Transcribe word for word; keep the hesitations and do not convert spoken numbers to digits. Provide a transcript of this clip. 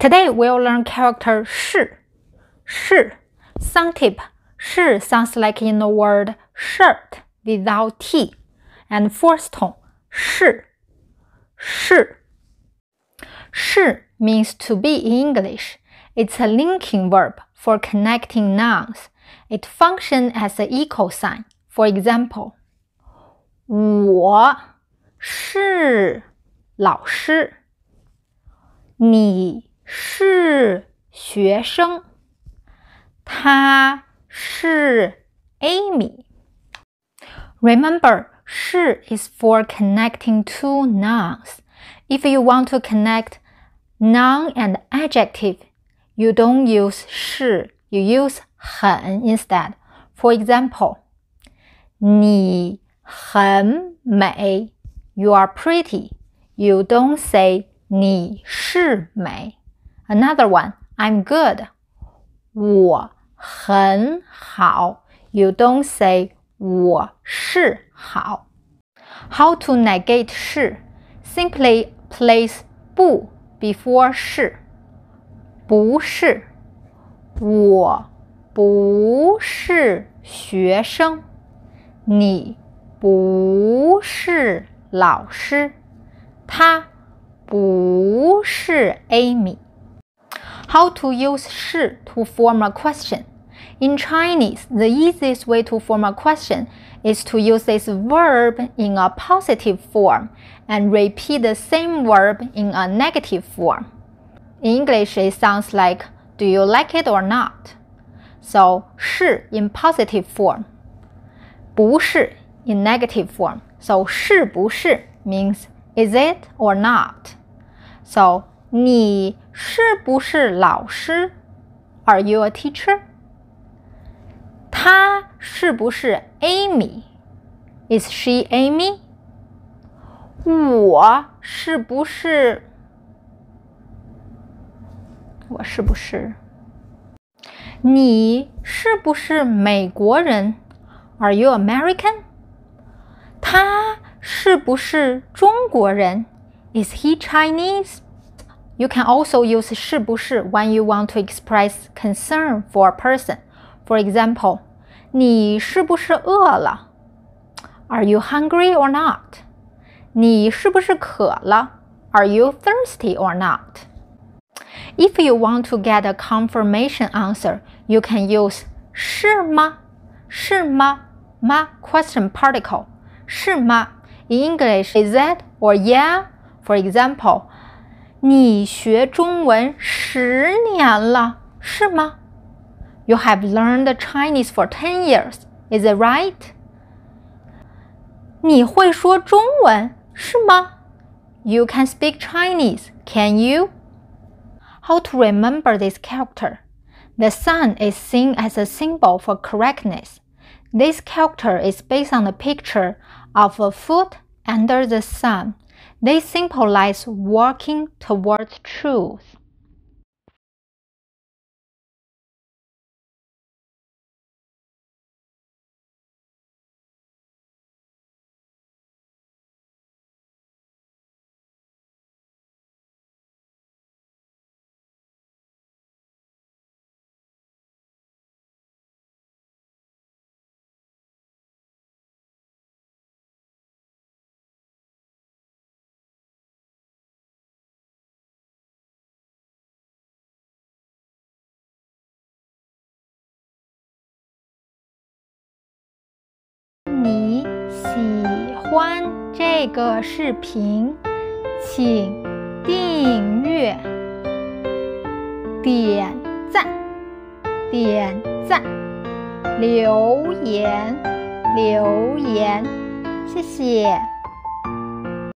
Today we'll learn character 是是 Sound tip 是 sounds like in the word shirt without T. And fourth tone 是是是 means to be in English. It's a linking verb for connecting nouns. It functions as an equal sign. For example, 我是老师，你是学生，他是 Amy. Remember, 是 is for connecting two nouns. If you want to connect noun and adjective, you don't use 是, you use 很 instead. For example, 你很美 You are pretty. You don't say 你是美 Another one, I'm good. 我很好 You don't say 我是好 How to negate 是 Simply place 不 before 是不是我不是学生你不是老师他不是 Amy. How to use 是 to form a question? In Chinese, the easiest way to form a question is to use this verb in a positive form and repeat the same verb in a negative form. In English, it sounds like, do you like it or not? So, 是 in positive form. 不是 in negative form. So, 是不是 means, is it or not? So, 你是不是老师 Are you a teacher? 她是不是 Amy? Is she Amy? 我是不是我是不是你是不是美国人 Are you American? 他是不是中国人 Is he Chinese? You can also use 是不是 when you want to express concern for a person. For example, 你是不是饿了 Are you hungry or not? 你是不是渴了 Are you thirsty or not? If you want to get a confirmation answer, you can use 是吗是吗吗 question particle 是吗 In English, is it or yeah? For example, 你学中文十年了是吗 You have learned Chinese for ten years, is it right? 你会说中文是吗 You can speak Chinese, can you? How to remember this character? The sun is seen as a symbol for correctness. This character is based on the picture of a foot under the sun. They symbolize working towards truth.你喜欢这个视频，请订阅、点赞、点赞、留言、留言，谢谢。